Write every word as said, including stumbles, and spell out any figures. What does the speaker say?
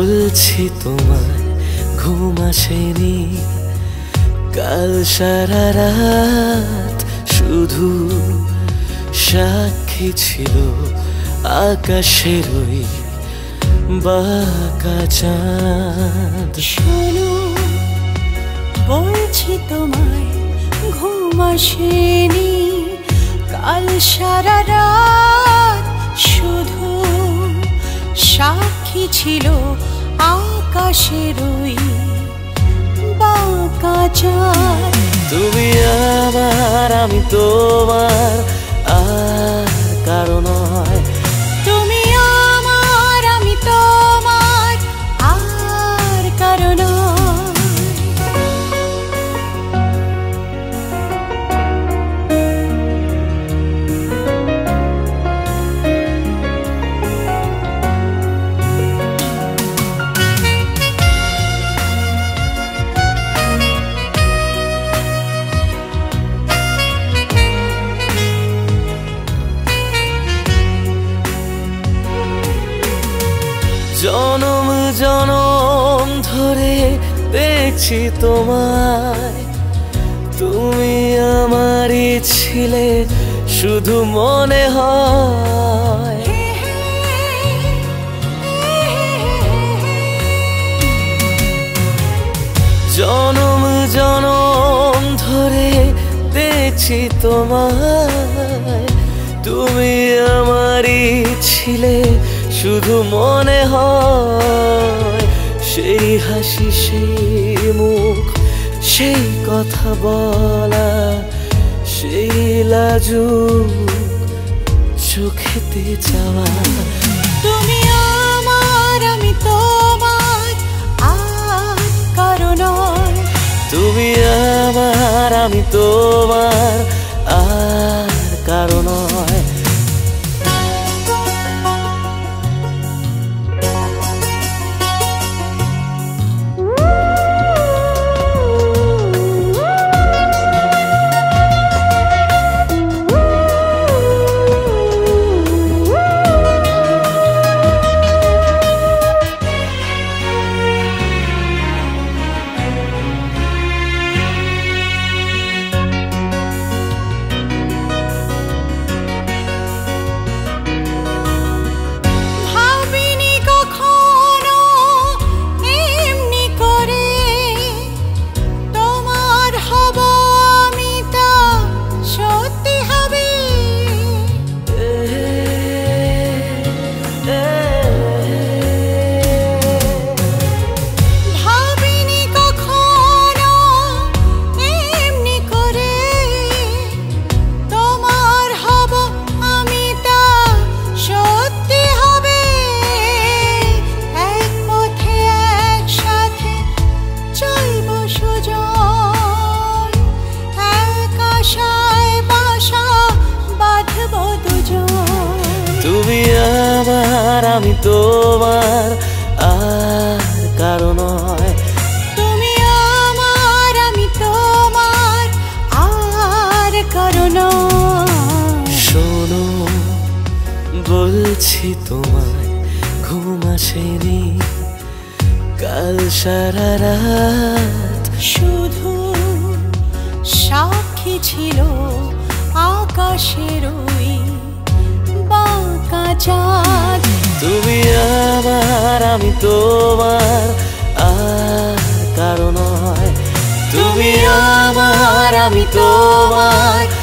বলছি তোমায় ঘুম আসেনি কাল সারা রাত, শুধু সাক্ষী ছিল আকাশের ওই বাঁকা চাঁদ। শোনো, বলছি তোমায় ঘুম আসেনি কাল সারা রাত, শুধু সাক্ষী ছিল আকাশের ওই বাঁকা চাঁদ। তুমি আমার, আমি তোমার, আর কারো নয়। তুমি আমার, আমি তোমার, আর কারো নয়। জনম জনম ধরে দেখছি তোমায়, তুমি আমারই ছিলে শুধু মনে হয়। জনম জনম ধরে দেখছি তোমায়, তুমি আমারই ছিলে শুধু মনে হয়। সেই হাসি, সেই মুখ, সেই কথা বলা, সেই লাজুক চোখেতে যাওয়া। তুমি আমার, আমি তোমার, আর কারো নয়। তুমি আমার, আমি তোমার, আর কারো নয়। তুমি আমার, আমি তোমার, আর কারো নয়। তুমি আমার, আমি তোমার, আর কারো নয়। শোনো, বলছি তোমায় ঘুম আসেনি কাল সারা রাত, শুধু সাক্ষী ছিল আকাশের ওই বাঁকা চাঁদ। তুমি আমার, আমি তোমার, আর কারো নয়। তুমি আমার, আমি তোমার।